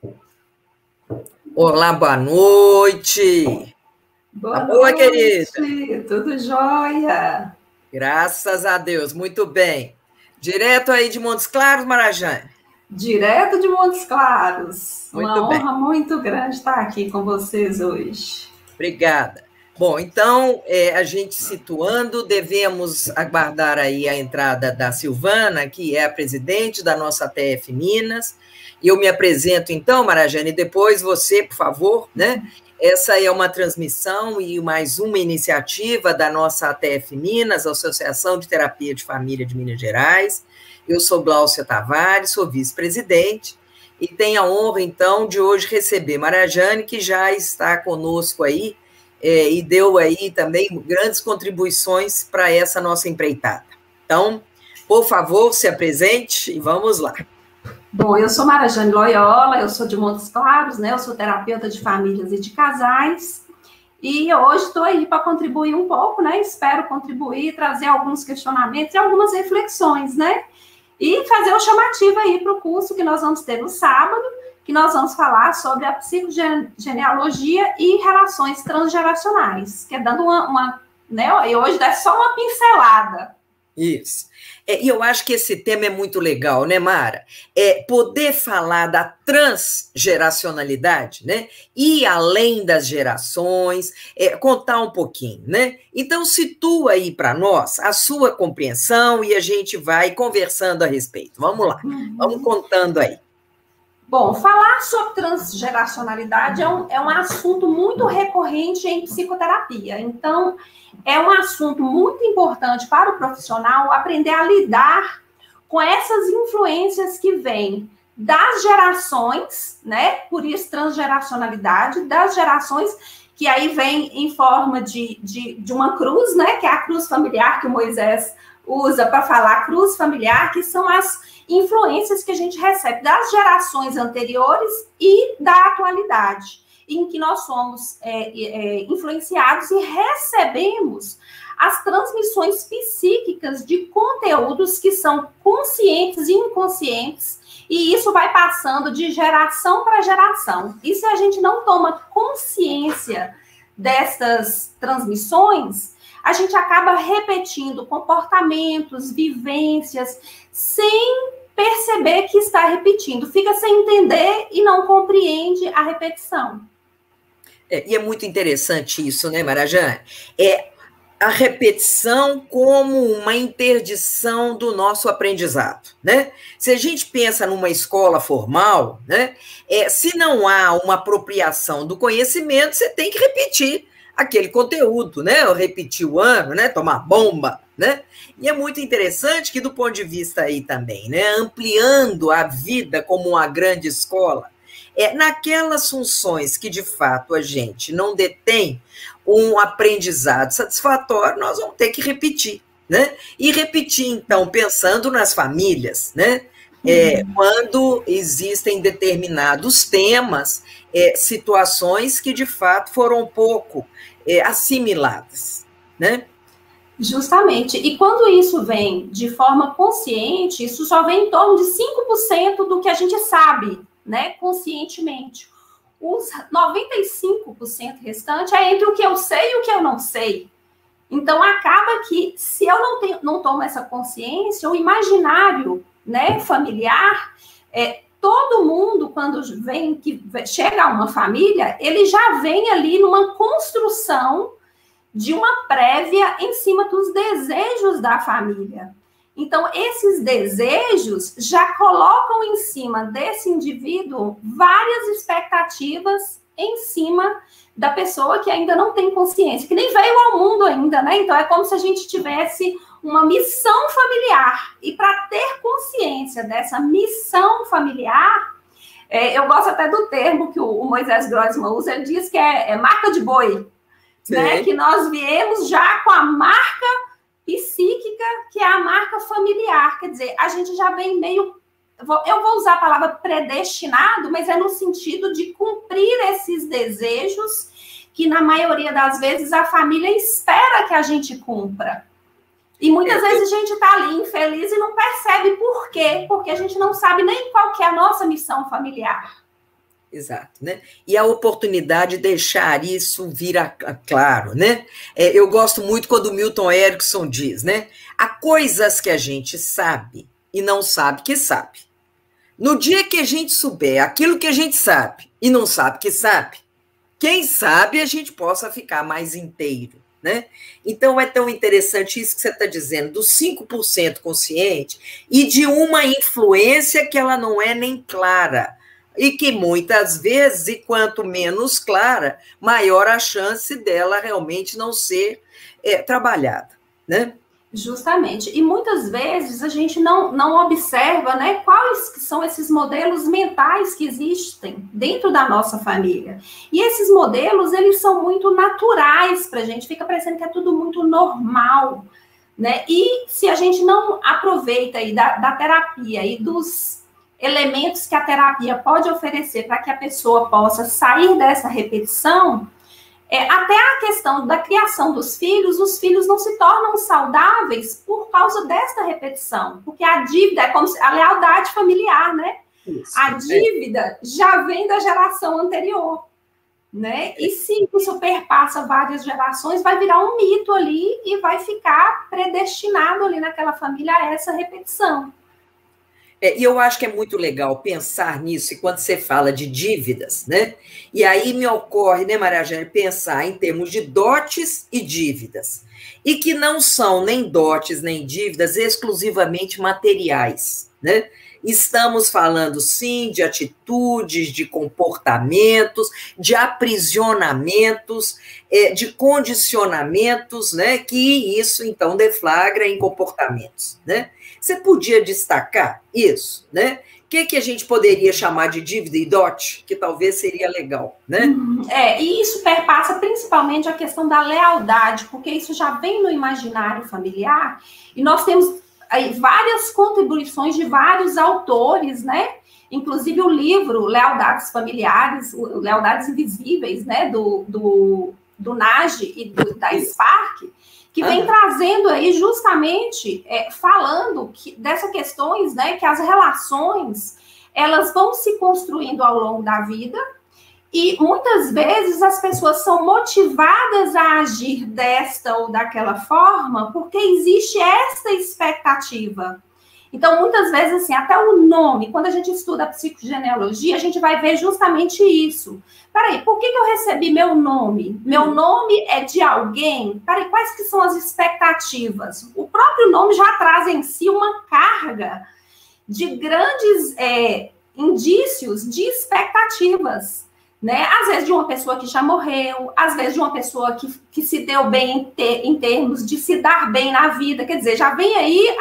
Olá, boa noite. Boa noite, querida. Tudo jóia? Graças a Deus, muito bem. Direto aí de Montes Claros, Marajane? Direto de Montes Claros. Muito Uma bem. honra muito grande estar aqui com vocês hoje. Obrigada. Bom, então, a gente situando, devemos aguardar aí a entrada da Silvana, que é a presidente da nossa ATF Minas. Eu me apresento, então, Marajane, e depois você, por favor, né? Essa é uma transmissão e mais uma iniciativa da nossa ATF Minas, Associação de Terapia de Família de Minas Gerais. Eu sou Gláucia Tavares, sou vice-presidente, e tenho a honra, então, de hoje receber Marajane, que já está conosco aí, e deu aí também grandes contribuições para essa nossa empreitada. Então, por favor, se apresente e vamos lá. Bom, eu sou Marajane Loyola, eu sou de Montes Claros, né? Eu sou terapeuta de famílias e de casais, e hoje estou aí para contribuir um pouco, né? Espero contribuir, trazer alguns questionamentos e algumas reflexões, né? E fazer o chamativo aí para o curso que nós vamos ter no sábado, que nós vamos falar sobre a psicogenealogia e relações transgeracionais, que é dando né? E hoje dá só uma pincelada. Isso. E eu acho que esse tema é muito legal, né, Mara? Poder falar da transgeracionalidade, né? Ir além das gerações, contar um pouquinho, né? Então, situa aí para nós a sua compreensão e a gente vai conversando a respeito. Vamos lá, vamos contando aí. Bom, falar sobre transgeracionalidade é um assunto muito recorrente em psicoterapia. Então, é um assunto muito importante para o profissional aprender a lidar com essas influências que vêm das gerações, né? Por isso, transgeracionalidade, das gerações que aí vem em forma de uma cruz, né? Que é a cruz familiar que o Moisés usa para falar, cruz familiar, que são as influências que a gente recebe das gerações anteriores e da atualidade, em que nós somos influenciados e recebemos as transmissões psíquicas de conteúdos que são conscientes e inconscientes, e isso vai passando de geração para geração. E se a gente não toma consciência dessas transmissões, a gente acaba repetindo comportamentos, vivências, sem perceber que está repetindo. Fica sem entender e não compreende a repetição. E é muito interessante isso, né, Marajane? A repetição como uma interdição do nosso aprendizado, né? Se a gente pensa numa escola formal, né, se não há uma apropriação do conhecimento, você tem que repetir aquele conteúdo, né? Eu repetir o ano, né? Tomar bomba, né? E é muito interessante que, do ponto de vista aí também, né? Ampliando a vida como uma grande escola, naquelas funções que, de fato, a gente não detém um aprendizado satisfatório, nós vamos ter que repetir, né? E repetir, então, pensando nas famílias, né? Quando existem determinados temas, situações que, de fato, foram um pouco assimiladas, né? Justamente. E quando isso vem de forma consciente, isso só vem em torno de 5% do que a gente sabe, né, conscientemente. Os 95% restante é entre o que eu sei e o que eu não sei. Então, acaba que, se eu não tomo essa consciência, o imaginário, né, familiar, todo mundo, quando chega a uma família, ele já vem ali numa construção de uma prévia em cima dos desejos da família. Então, esses desejos já colocam em cima desse indivíduo várias expectativas em cima da pessoa que ainda não tem consciência, que nem veio ao mundo ainda, né? Então, é como se a gente tivesse uma missão familiar. E para ter consciência dessa missão familiar, eu gosto até do termo que o Moisés Grossman usa, ele diz que é marca de boi, né? Que nós viemos já com a marca psíquica, que é a marca familiar. Quer dizer, a gente já vem meio... Eu vou usar a palavra predestinado, mas é no sentido de cumprir esses desejos que, na maioria das vezes, a família espera que a gente cumpra. E muitas vezes a gente está ali infeliz e não percebe por quê. Porque a gente não sabe nem qual que é a nossa missão familiar. Exato, né? E a oportunidade de deixar isso vir claro, né? Eu gosto muito quando o Milton Erickson diz, né? Há coisas que a gente sabe e não sabe que sabe. No dia que a gente souber aquilo que a gente sabe e não sabe que sabe, quem sabe a gente possa ficar mais inteiro, né? Então, é tão interessante isso que você está dizendo, dos 5% consciente e de uma influência que ela não é nem clara, e que muitas vezes, e quanto menos clara, maior a chance dela realmente não ser trabalhada, né? Justamente. E muitas vezes a gente não observa, né, quais que são esses modelos mentais que existem dentro da nossa família. E esses modelos, eles são muito naturais para a gente, fica parecendo que é tudo muito normal, né? E se a gente não aproveita aí da terapia e dos elementos que a terapia pode oferecer para que a pessoa possa sair dessa repetição, até a questão da criação dos filhos, os filhos não se tornam saudáveis por causa desta repetição, porque a dívida é como a lealdade familiar, né? Isso, a dívida já vem da geração anterior, né? E se isso perpassa várias gerações, vai virar um mito ali e vai ficar predestinado ali naquela família a essa repetição. E eu acho que é muito legal pensar nisso, e quando você fala de dívidas, né? E aí me ocorre, né, Maria Jane, pensar em termos de dotes e dívidas, e que não são nem dotes nem dívidas exclusivamente materiais, né? Estamos falando, sim, de atitudes, de comportamentos, de aprisionamentos, de condicionamentos, né? Que isso, então, deflagra em comportamentos, né? Você podia destacar isso, né? O que a gente poderia chamar de dívida e dote, que talvez seria legal, né? E isso perpassa principalmente a questão da lealdade, porque isso já vem no imaginário familiar, e nós temos aí várias contribuições de vários autores, né? Inclusive o livro Lealdades Familiares, Lealdades Invisíveis, né? Do Nagy e da Spark, que vem trazendo aí justamente, falando dessas questões, né, que as relações, elas vão se construindo ao longo da vida, e muitas vezes as pessoas são motivadas a agir desta ou daquela forma, porque existe esta expectativa. Então, muitas vezes, assim, até o nome, quando a gente estuda a psicogenealogia, a gente vai ver justamente isso. Peraí, por que eu recebi meu nome? Meu nome é de alguém? Peraí, quais que são as expectativas? O próprio nome já traz em si uma carga de grandes indícios de expectativas, né? Às vezes de uma pessoa que já morreu, às vezes de uma pessoa que se deu bem em termos de se dar bem na vida. Quer dizer, já vem aí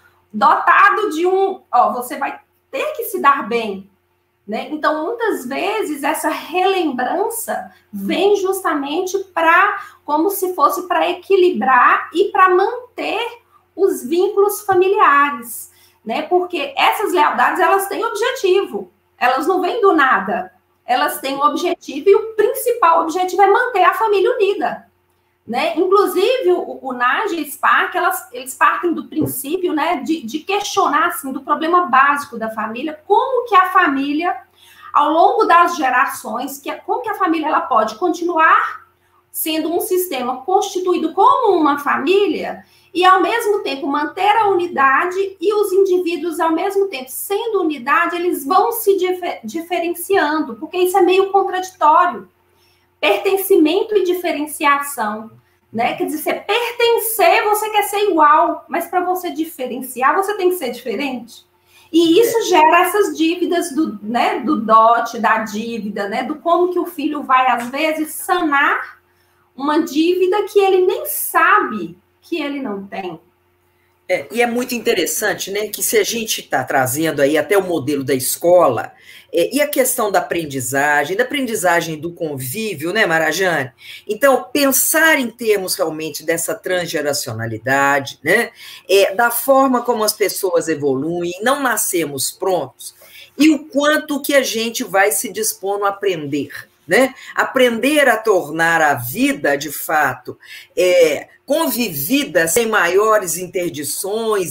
dotado de você vai ter que se dar bem, né? Então, muitas vezes, essa relembrança vem justamente como se fosse para equilibrar e para manter os vínculos familiares, né? Porque essas lealdades, elas têm objetivo, elas não vêm do nada, elas têm um objetivo, e o principal objetivo é manter a família unida, né? Inclusive, o Nagy e o Spark, eles partem do princípio, né, de questionar, assim, do problema básico da família, como que a família, ao longo das gerações, como que a família ela pode continuar sendo um sistema constituído como uma família e, ao mesmo tempo, manter a unidade, e os indivíduos, ao mesmo tempo, sendo unidade, eles vão se diferenciando, porque isso é meio contraditório. Pertencimento e diferenciação, né? Quer dizer, você pertencer, você quer ser igual, mas para você diferenciar, você tem que ser diferente. E isso gera essas dívidas do dote, da dívida, né? Do como que o filho vai, às vezes, sanar uma dívida que ele nem sabe que ele não tem. E é muito interessante, né, que se a gente está trazendo aí até o modelo da escola, e a questão da aprendizagem do convívio, né, Maria Jane? Então, pensar em termos realmente dessa transgeracionalidade, né, da forma como as pessoas evoluem, não nascemos prontos, e o quanto que a gente vai se dispondo a aprender, né? Aprender a tornar a vida, de fato, convivida sem maiores interdições,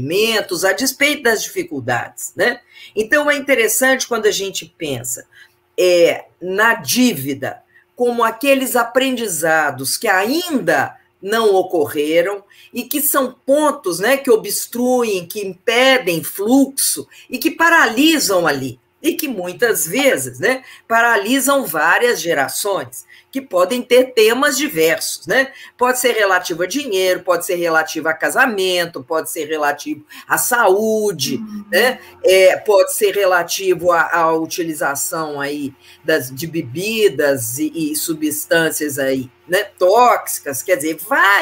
impedimentos, a despeito das dificuldades, né? Então, é interessante quando a gente pensa na dívida como aqueles aprendizados que ainda não ocorreram e que são pontos, né, que obstruem, que impedem fluxo e que paralisam ali. E que muitas vezes, né, paralisam várias gerações, que podem ter temas diversos, né? Pode ser relativo a dinheiro, pode ser relativo a casamento, pode ser relativo à saúde, né? Pode ser relativo à utilização aí de bebidas e substâncias aí, né, tóxicas, quer dizer,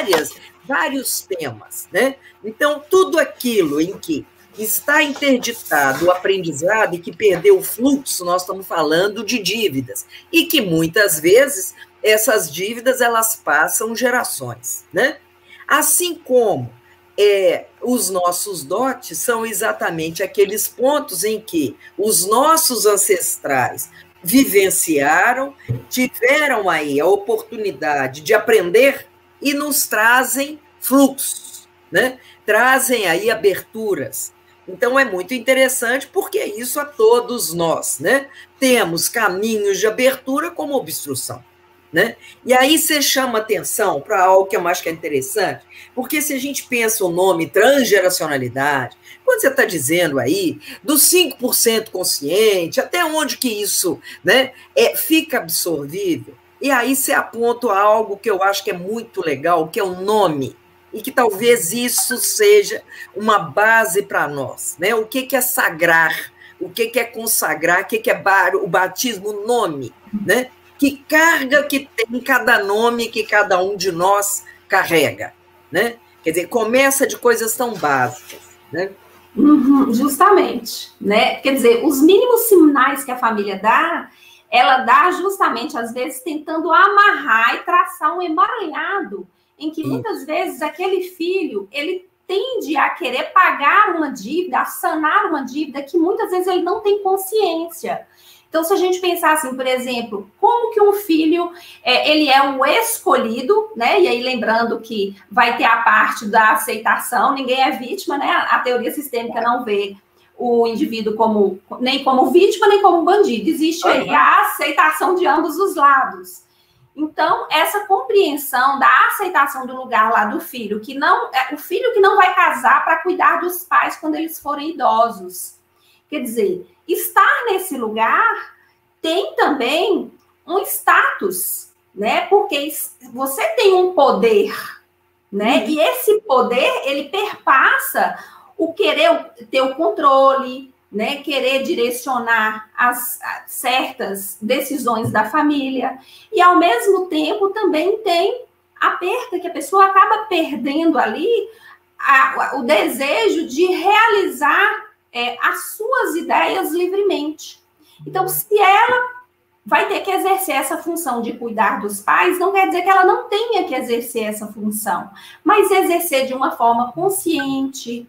vários temas, né? Então, tudo aquilo em que está interditado o aprendizado e que perdeu o fluxo, nós estamos falando de dívidas, e que muitas vezes essas dívidas elas passam gerações, né? Assim como os nossos dotes são exatamente aqueles pontos em que os nossos ancestrais vivenciaram, tiveram aí a oportunidade de aprender e nos trazem fluxos, né? Trazem aí aberturas. Então, é muito interessante, porque isso a todos nós, né? Temos caminhos de abertura como obstrução, né? E aí você chama atenção para algo que eu acho que é interessante, porque se a gente pensa o nome transgeracionalidade, quando você está dizendo aí dos 5% consciente, até onde que isso, né, fica absorvível, e aí você aponta algo que eu acho que é muito legal, que é o nome, e que talvez isso seja uma base para nós, né? O que é sagrar, o que é consagrar, o que é o batismo, o nome, né? Que carga que tem cada nome que cada um de nós carrega, né? Quer dizer, começa de coisas tão básicas, né? Justamente, né? Quer dizer, os mínimos sinais que a família dá, ela dá justamente, às vezes, tentando amarrar e traçar um emaranhado em que muitas vezes aquele filho, ele tende a querer pagar uma dívida, a sanar uma dívida que muitas vezes ele não tem consciência. Então, se a gente pensar assim, por exemplo, como que um filho, ele é um escolhido, né? E aí lembrando que vai ter a parte da aceitação, ninguém é vítima, né? A teoria sistêmica não vê o indivíduo nem como vítima, nem como bandido. Existe aí a aceitação de ambos os lados. Então, essa compreensão da aceitação do lugar lá do filho, o filho que não vai casar para cuidar dos pais quando eles forem idosos. Quer dizer, estar nesse lugar tem também um status, né? Porque você tem um poder, né? E esse poder, ele perpassa o querer ter o controle, né, querer direcionar as certas decisões da família, e ao mesmo tempo também tem a perda, que a pessoa acaba perdendo ali o desejo de realizar as suas ideias livremente. Então, se ela vai ter que exercer essa função de cuidar dos pais, não quer dizer que ela não tenha que exercer essa função, mas exercer de uma forma consciente,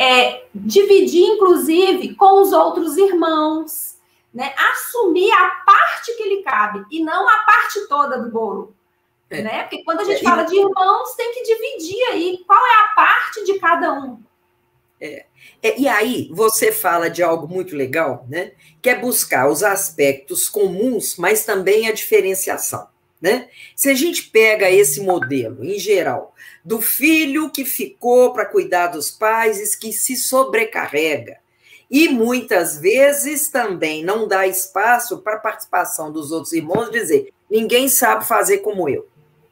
dividir, inclusive, com os outros irmãos, né? Assumir a parte que lhe cabe e não a parte toda do bolo. Né? Porque quando a gente fala de irmãos, tem que dividir aí qual é a parte de cada um. E aí você fala de algo muito legal, né? Que é buscar os aspectos comuns, mas também a diferenciação, né? Se a gente pega esse modelo, em geral, do filho que ficou para cuidar dos pais e que se sobrecarrega, e muitas vezes também não dá espaço para a participação dos outros irmãos, dizer, ninguém sabe fazer como eu.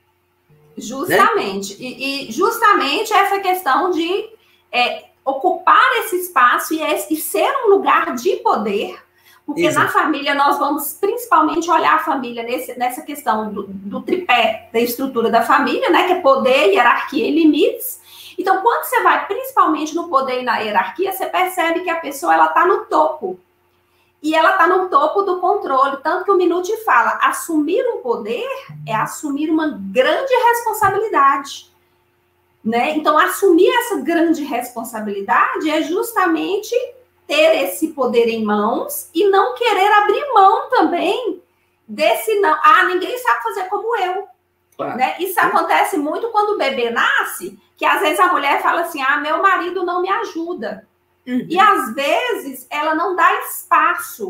Justamente, né? E justamente essa questão de ocupar esse espaço e ser um lugar de poder, porque na família nós vamos principalmente olhar a família nessa questão do tripé da estrutura da família, né, que é poder, hierarquia e limites. Então, quando você vai principalmente no poder e na hierarquia, você percebe que a pessoa ela está no topo. E ela está no topo do controle, tanto que o Minuti fala, assumir um poder é assumir uma grande responsabilidade. Né? Então, assumir essa grande responsabilidade é justamente ter esse poder em mãos e não querer abrir mão também desse não. Ninguém sabe fazer como eu. Claro. Né? Isso acontece muito quando o bebê nasce, que às vezes a mulher fala assim, meu marido não me ajuda. E às vezes ela não dá espaço,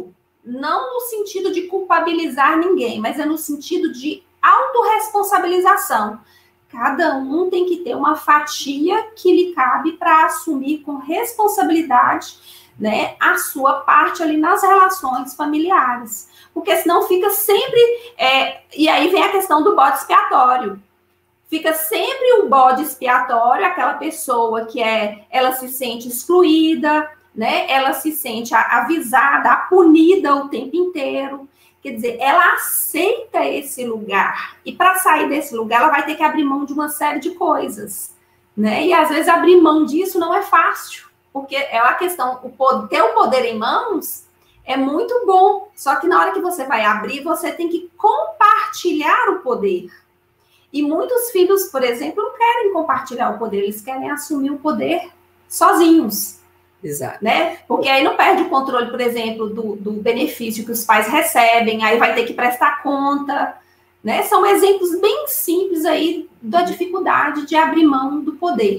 não no sentido de culpabilizar ninguém, mas é no sentido de autorresponsabilização. Cada um tem que ter uma fatia que lhe cabe para assumir com responsabilidade, né, a sua parte ali nas relações familiares. Porque senão fica sempre... e aí vem a questão do bode expiatório. Fica sempre o bode expiatório, aquela pessoa que ela se sente excluída, né? Ela se sente avisada, punida o tempo inteiro. Quer dizer, ela aceita esse lugar. E para sair desse lugar, ela vai ter que abrir mão de uma série de coisas, né? E às vezes abrir mão disso não é fácil, porque é uma questão, ter o poder em mãos é muito bom, só que na hora que você vai abrir, você tem que compartilhar o poder. E muitos filhos, por exemplo, não querem compartilhar o poder, eles querem assumir o poder sozinhos. Exato. Né? Porque aí não perde o controle, por exemplo, do benefício que os pais recebem, aí vai ter que prestar conta, né? São exemplos bem simples aí da dificuldade de abrir mão do poder.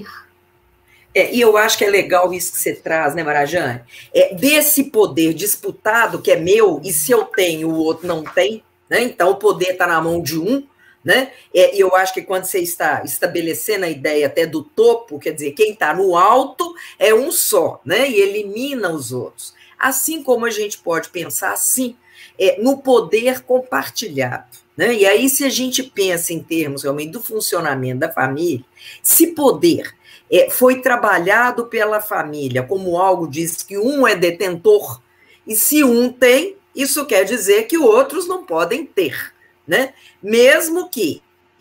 E eu acho que é legal isso que você traz, né, Marajane? Desse poder disputado que é meu, e se eu tenho, o outro não tem, né? Então o poder está na mão de um, né? E eu acho que quando você está estabelecendo a ideia até do topo, quer dizer, quem está no alto é um só, né? E elimina os outros. Assim como a gente pode pensar assim, no poder compartilhado, né? E aí, se a gente pensa em termos realmente do funcionamento da família, se poder foi trabalhado pela família como algo diz que um é detentor, e se um tem, isso quer dizer que outros não podem ter, né? Mesmo que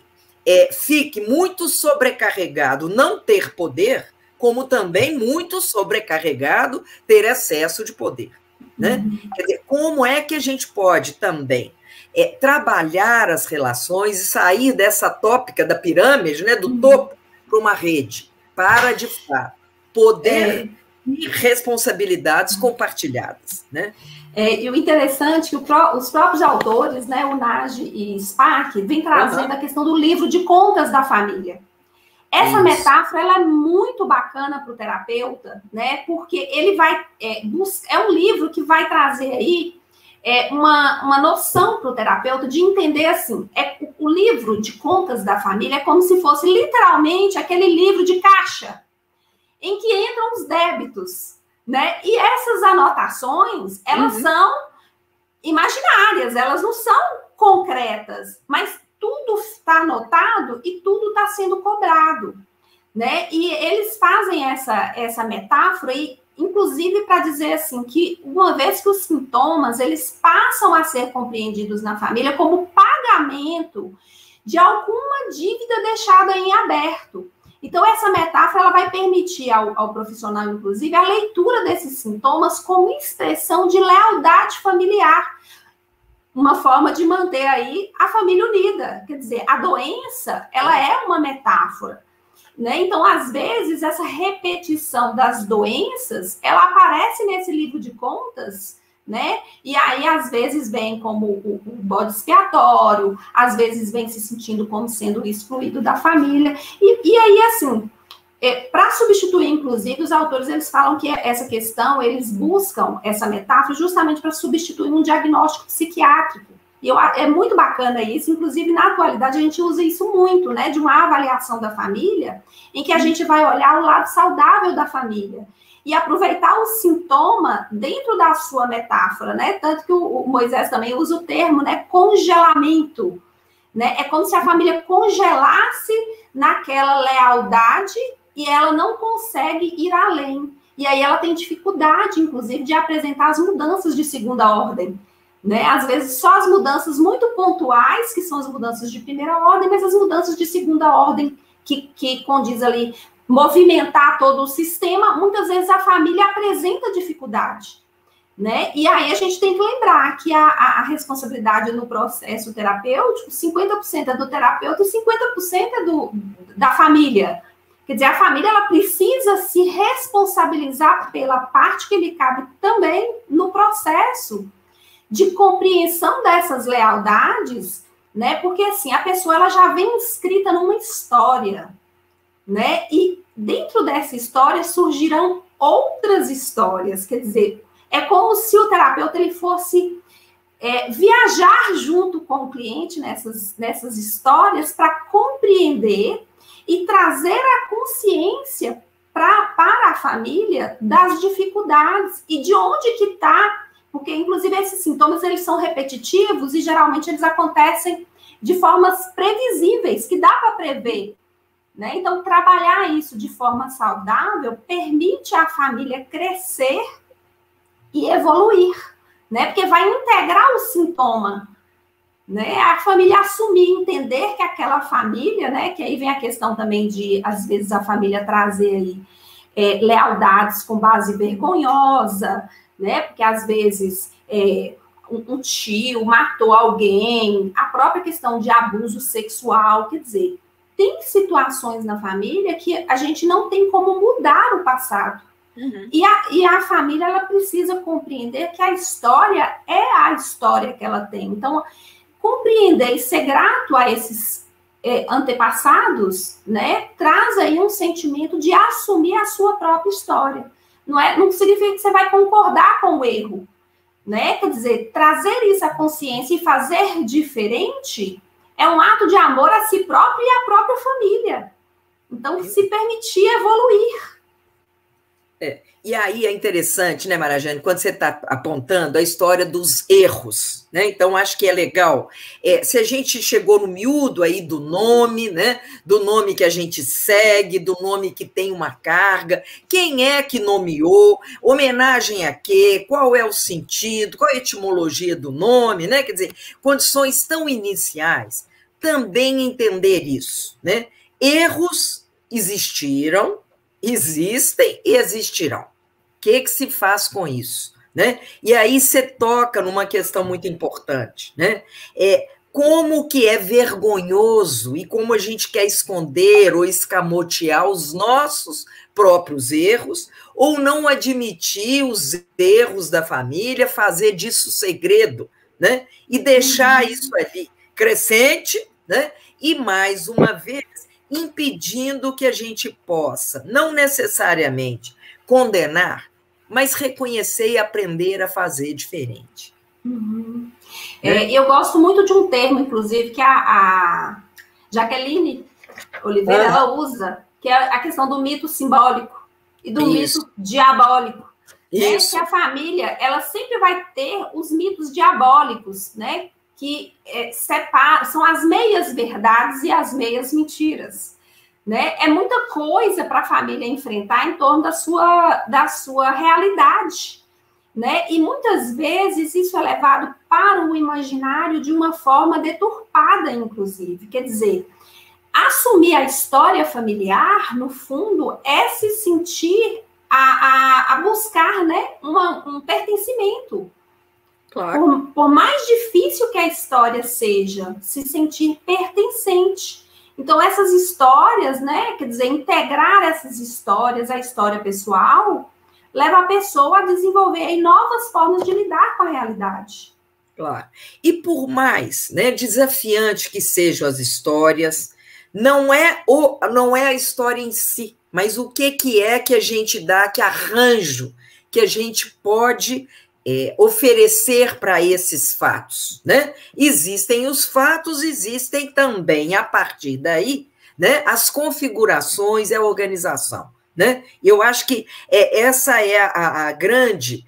fique muito sobrecarregado não ter poder, como também muito sobrecarregado ter excesso de poder, né? Quer dizer, como é que a gente pode também trabalhar as relações e sair dessa tópica da pirâmide, né, do topo para uma rede, para, de fato, poder e responsabilidades compartilhadas, né? E o interessante é que os próprios autores, né, o Nagy e Spark, vêm trazendo a questão do livro de contas da família. Essa metáfora ela é muito bacana para o terapeuta, né, porque ele vai é um livro que vai trazer aí uma noção para o terapeuta de entender assim, o livro de contas da família é como se fosse literalmente aquele livro de caixa em que entram os débitos, né? E essas anotações, elas são imaginárias, elas não são concretas, mas tudo está anotado e tudo está sendo cobrado, né? E eles fazem essa metáfora, e, inclusive para dizer assim, que uma vez que os sintomas, eles passam a ser compreendidos na família como pagamento de alguma dívida deixada em aberto. Então, essa metáfora ela vai permitir ao profissional, inclusive, a leitura desses sintomas como expressão de lealdade familiar, uma forma de manter aí a família unida. Quer dizer, a doença, ela é uma metáfora, né? Então, às vezes, essa repetição das doenças, ela aparece nesse livro de contas, né? E aí, às vezes, vem como o bode expiatório, às vezes vem se sentindo como sendo excluído da família. E aí, assim, para substituir, inclusive, os autores, eles falam que essa questão, eles buscam essa metáfora justamente para substituir um diagnóstico psiquiátrico. E é muito bacana isso, inclusive, na atualidade, a gente usa isso muito, né? De uma avaliação da família, em que a gente vai olhar o lado saudável da família e aproveitar o sintoma dentro da sua metáfora, né? Tanto que o Moisés também usa o termo, né? Congelamento, né? É como se a família congelasse naquela lealdade e ela não consegue ir além. E aí ela tem dificuldade, inclusive, de apresentar as mudanças de segunda ordem, né? Às vezes só as mudanças muito pontuais, que são as mudanças de primeira ordem, mas as mudanças de segunda ordem que condiz ali movimentar todo o sistema, muitas vezes a família apresenta dificuldade, né? E aí a gente tem que lembrar que a responsabilidade no processo terapêutico, 50% é do terapeuta e 50% é da família. Quer dizer, a família ela precisa se responsabilizar pela parte que lhe cabe também no processo de compreensão dessas lealdades, né? Porque assim, a pessoa ela já vem inscrita numa história, né? E dentro dessa história surgirão outras histórias, quer dizer, É como se o terapeuta ele fosse viajar junto com o cliente nessas histórias para compreender e trazer a consciência para a família das dificuldades e de onde que está, porque inclusive esses sintomas eles são repetitivos e geralmente eles acontecem de formas previsíveis, que dá para prever, né? Então, trabalhar isso de forma saudável permite à família crescer e evoluir, né? Porque vai integrar o sintoma, né? A família assumir, entender que aquela família, né? Que aí vem a questão também de, às vezes, a família trazer aí lealdades com base vergonhosa, né? Porque, às vezes, um tio matou alguém, a própria questão de abuso sexual, quer dizer, tem situações na família que a gente não tem como mudar o passado. Uhum. E a família, ela precisa compreender que a história é a história que ela tem. Então, compreender e ser grato a esses antepassados, né, traz aí um sentimento de assumir a sua própria história. Não significa que você vai concordar com o erro, né? Quer dizer, trazer isso à consciência e fazer diferente é um ato de amor a si próprio e à própria família. Então, se permitir evoluir. E aí é interessante, né, Marajane, quando você está apontando a história dos erros, né? Então, acho que é legal. Se a gente chegou no miúdo aí do nome, né? Do nome que a gente segue, do nome que tem uma carga, quem é que nomeou, homenagem a quê, qual é o sentido, qual é a etimologia do nome, né? Quer dizer, condições tão iniciais, também entender isso, né? Erros existiram, existem e existirão. O que se faz com isso, né? E aí você toca numa questão muito importante, né? Como que é vergonhoso e como a gente quer esconder ou escamotear os nossos próprios erros ou não admitir os erros da família, fazer disso segredo, né? E deixar isso ali crescente, né? E mais uma vez impedindo que a gente possa, não necessariamente condenar, mas reconhecer e aprender a fazer diferente. Uhum. Eu gosto muito de um termo, inclusive, que a Jaqueline Oliveira ela usa, que é a questão do mito simbólico e do mito diabólico. Né? Que a família ela sempre vai ter os mitos diabólicos, né? Que são as meias verdades e as meias mentiras. Né? É muita coisa para a família enfrentar em torno da sua realidade. Né? E muitas vezes isso é levado para o imaginário de uma forma deturpada, inclusive. Quer dizer, assumir a história familiar, no fundo, é se sentir a buscar, né, um pertencimento. Claro. Por mais difícil que a história seja, se sentir pertencente. Então, essas histórias, né, quer dizer, integrar essas histórias à história pessoal, leva a pessoa a desenvolver aí novas formas de lidar com a realidade. Claro. E por mais, né, desafiante que sejam as histórias, não é a história em si, mas o que é que a gente dá, que arranjo que a gente pode oferecer para esses fatos, né? Existem os fatos, existem também, a partir daí, né, as configurações e a organização, né? Eu acho que essa é a grande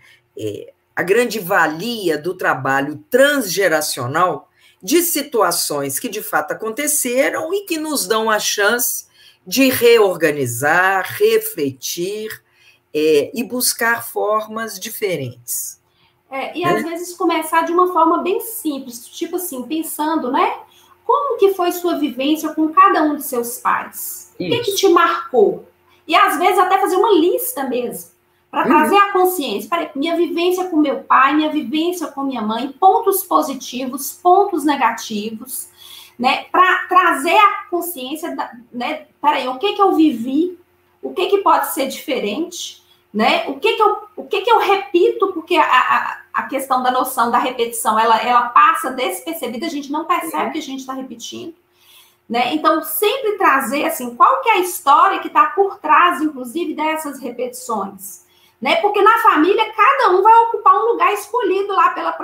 valia do trabalho transgeracional de situações que de fato aconteceram e que nos dão a chance de reorganizar, refletir e buscar formas diferentes. Às vezes começar de uma forma bem simples, tipo assim, pensando, né? Como que foi sua vivência com cada um de seus pais? O que te marcou? E às vezes até fazer uma lista mesmo, para trazer a consciência. Peraí, minha vivência com meu pai, minha vivência com minha mãe, pontos positivos, pontos negativos, né? Para trazer a consciência, né? Peraí, o que eu vivi? O que pode ser diferente? Né? O que eu repito, porque a questão da noção da repetição, ela passa despercebida, a gente não percebe que a gente está repetindo. Né? Então, sempre trazer, assim, qual que é a história que está por trás, inclusive, dessas repetições. Né? Porque na família, cada um vai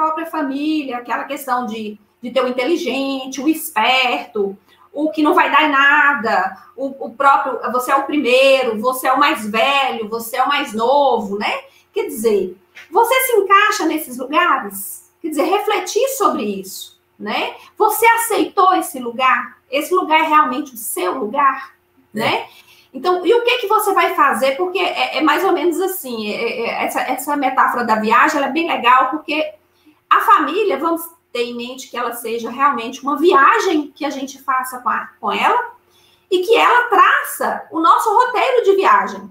própria família, aquela questão de ter o inteligente, o esperto, o que não vai dar em nada, o próprio, você é o primeiro, você é o mais velho, você é o mais novo, né? Quer dizer, você se encaixa nesses lugares? Quer dizer, refletir sobre isso, né? Você aceitou esse lugar? Esse lugar é realmente o seu lugar, né? Então, e o que você vai fazer? Porque é mais ou menos assim, essa metáfora da viagem, ela é bem legal, porque a família, vamos ter em mente que ela seja realmente uma viagem que a gente faça com ela, e que ela traça o nosso roteiro de viagem.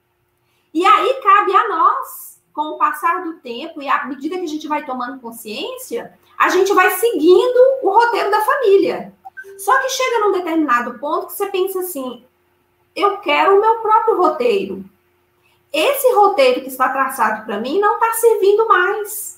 E aí cabe a nós, com o passar do tempo, e à medida que a gente vai tomando consciência, a gente vai seguindo o roteiro da família. Só que chega num determinado ponto que você pensa assim, eu quero o meu próprio roteiro. Esse roteiro que está traçado para mim não está servindo mais.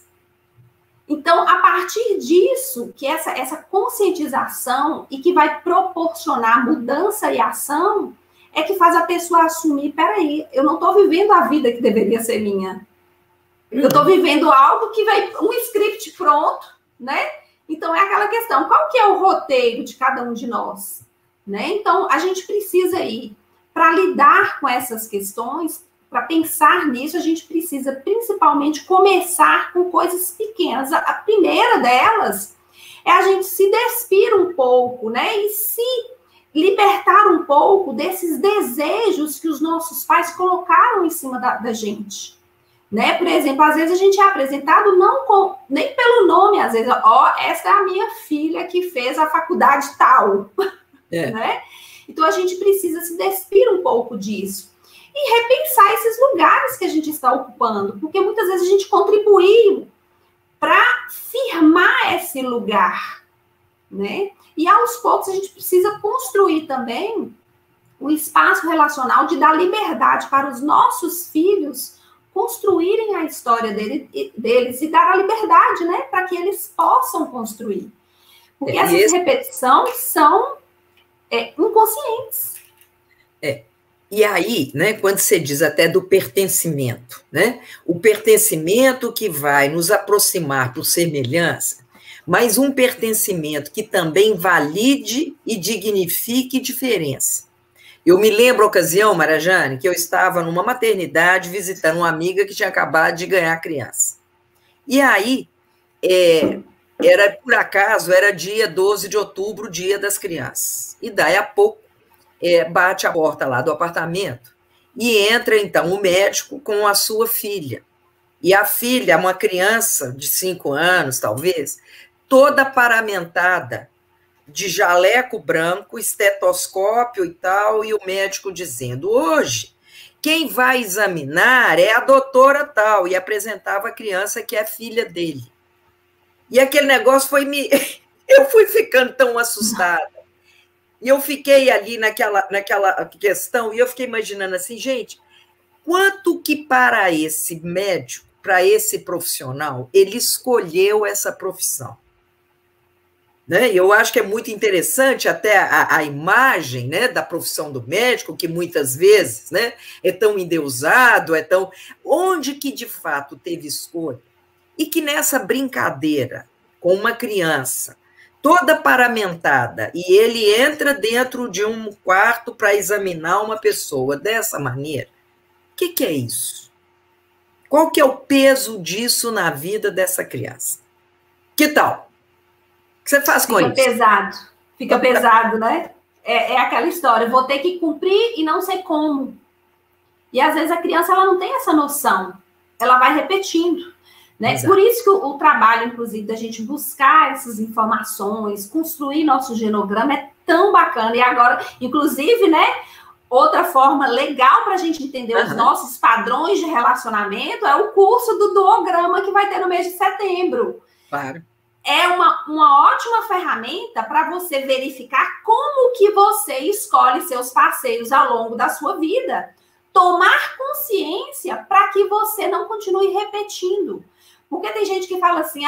Então, a partir disso, que essa conscientização e que vai proporcionar mudança e ação, é que faz a pessoa assumir, peraí, eu não estou vivendo a vida que deveria ser minha. Eu estou vivendo algo que vai, um script pronto, né? Então, é aquela questão, qual que é o roteiro de cada um de nós? Né? Então, a gente precisa ir, para lidar com essas questões, para pensar nisso, a gente precisa principalmente começar com coisas pequenas. A primeira delas é a gente se despir um pouco, né? E se libertar um pouco desses desejos que os nossos pais colocaram em cima da gente. Né? Por exemplo, às vezes a gente é apresentado nem pelo nome, às vezes, essa é a minha filha que fez a faculdade tal. Né? Então, a gente precisa se despir um pouco disso e repensar esses lugares que a gente está ocupando, porque muitas vezes a gente contribuiu para firmar esse lugar, né? E aos poucos a gente precisa construir também o espaço relacional de dar liberdade para os nossos filhos construírem a história deles e dar a liberdade, né, para que eles possam construir. Porque essas repetições são inconscientes. E aí, né, quando você diz até do pertencimento, né, o pertencimento que vai nos aproximar por semelhança, mas um pertencimento que também valide e dignifique diferença. Eu me lembro a ocasião, Marajane, que eu estava numa maternidade visitando uma amiga que tinha acabado de ganhar criança. E aí, por acaso, era dia 12 de outubro, dia das crianças. E daí a pouco, bate a porta lá do apartamento e entra, então, o médico com a sua filha. E a filha, uma criança de 5 anos, talvez, toda paramentada, de jaleco branco, estetoscópio e tal, e o médico dizendo, hoje, quem vai examinar é a doutora tal, e apresentava a criança que é filha dele. E aquele negócio foi me... Eu fui ficando tão assustada. E eu fiquei ali naquela questão, e eu fiquei imaginando assim, gente, quanto que para esse médico, para esse profissional, ele escolheu essa profissão? Né? E eu acho que é muito interessante até a imagem, né, da profissão do médico, que muitas vezes, né, é tão endeusado, onde que de fato teve escolha? E que nessa brincadeira com uma criança toda paramentada, e ele entra dentro de um quarto para examinar uma pessoa dessa maneira, o que é isso? Qual que é o peso disso na vida dessa criança? Que tal? O que você faz com isso? Fica pesado, né? É aquela história, vou ter que cumprir e não sei como. E às vezes a criança ela não tem essa noção, ela vai repetindo. Né? Por isso que o trabalho, inclusive, da gente buscar essas informações, construir nosso genograma é tão bacana. E agora, inclusive, né, outra forma legal para a gente entender os nossos padrões de relacionamento é o curso do duograma que vai ter no mês de setembro. Claro. É uma ótima ferramenta para você verificar como que você escolhe seus parceiros ao longo da sua vida. Tomar consciência para que você não continue repetindo. Porque tem gente que fala assim,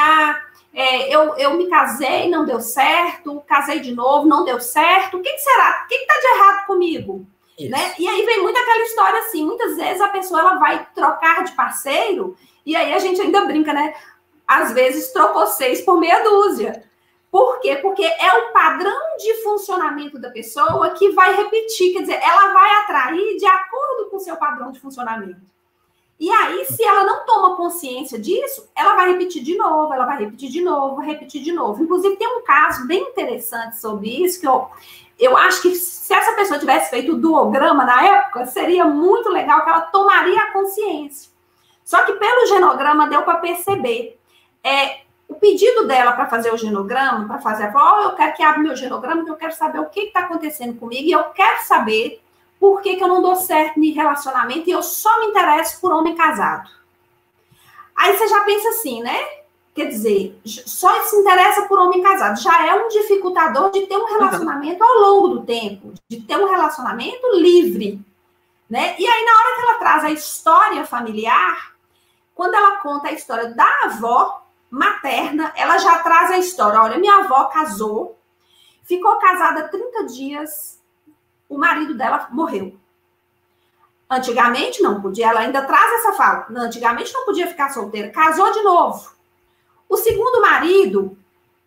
eu me casei, não deu certo, casei de novo, não deu certo, o que será? O que está de errado comigo? Né? E aí vem muito aquela história assim, muitas vezes a pessoa ela vai trocar de parceiro, e aí a gente ainda brinca, né? às vezes trocou 6 por meia dúzia. Por quê? Porque é o padrão de funcionamento da pessoa que vai repetir, quer dizer, ela vai atrair de acordo com o seu padrão de funcionamento. E aí, se ela não toma consciência disso, ela vai repetir de novo, ela vai repetir de novo, repetir de novo. Inclusive, tem um caso bem interessante sobre isso, que eu acho que se essa pessoa tivesse feito o duograma na época, seria muito legal, que ela tomaria a consciência. Só que pelo genograma deu para perceber. O pedido dela para fazer o genograma, para fazer eu quero que abra meu genograma, que eu quero saber o que está acontecendo comigo, e eu quero saber por que eu não dou certo em relacionamento e eu só me interesso por homem casado. Aí você já pensa assim, né? Quer dizer, só se interessa por homem casado. Já é um dificultador de ter um relacionamento ao longo do tempo, de ter um relacionamento livre, né? E aí, na hora que ela traz a história familiar, quando ela conta a história da avó materna, ela já traz a história. Olha, minha avó casou, ficou casada 30 dias, o marido dela morreu. Antigamente não podia, ela ainda traz essa fala. Antigamente não podia ficar solteira, casou de novo. O segundo marido,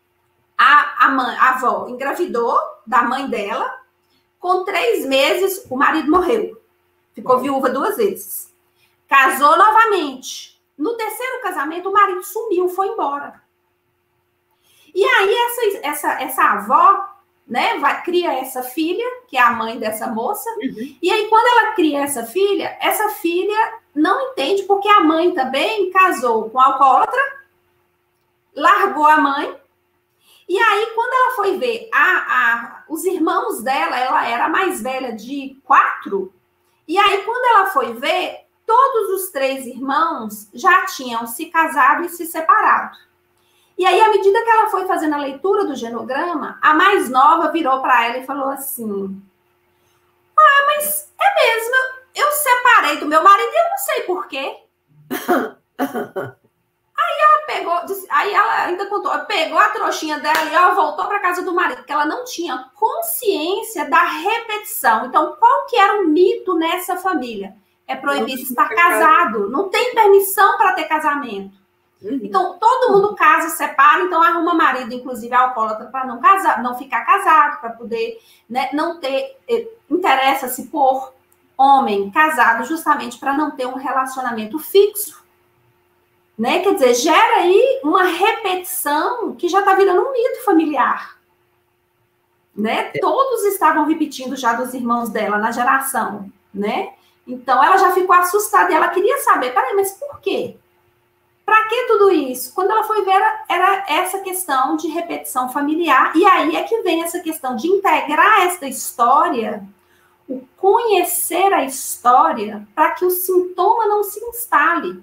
a avó engravidou da mãe dela, com 3 meses o marido morreu. Ficou viúva 2 vezes. Casou novamente. No 3º casamento, o marido sumiu, foi embora. E aí, essa avó, né, cria essa filha, que é a mãe dessa moça, e aí, quando ela cria essa filha não entende porque a mãe também casou com alcoólatra, largou a mãe, e aí, quando ela foi ver os irmãos dela, ela era a mais velha de 4, e aí, quando ela foi ver, todos os 3 irmãos já tinham se casado e se separado. E aí, à medida que ela foi fazendo a leitura do genograma, a mais nova virou para ela e falou assim: mas é mesmo, eu separei do meu marido e eu não sei por quê. Aí ela ainda contou, pegou a trouxinha dela e ela voltou para casa do marido, porque ela não tinha consciência da repetição. Então, qual que era o mito nessa família? É proibido estar casado, não tem permissão para ter casamento. Então, todo mundo casa, separa, então arruma marido, inclusive alcoólatra, para não casar, não ficar casado, para poder, né, não ter, interessa-se por homem casado, justamente para não ter um relacionamento fixo, né? Quer dizer, gera aí uma repetição que já está virando um mito familiar, né? Todos estavam repetindo já dos irmãos dela na geração, né? Então, ela já ficou assustada e ela queria saber, peraí, mas por quê? Para que tudo isso? Quando ela foi ver, era essa questão de repetição familiar, e aí é que vem essa questão de integrar essa história, o conhecer a história, para que o sintoma não se instale.